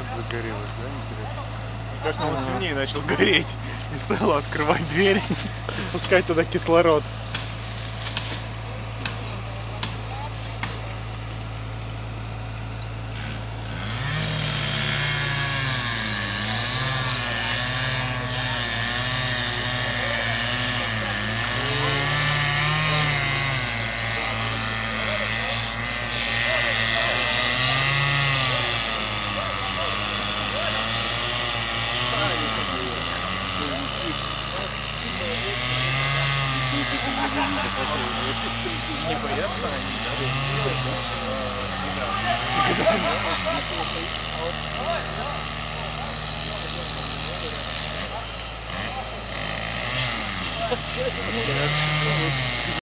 как загорелось, да, интересно? Мне кажется, он сильнее начал гореть и стало открывать дверь, пускать туда кислород. Не боятся они, да?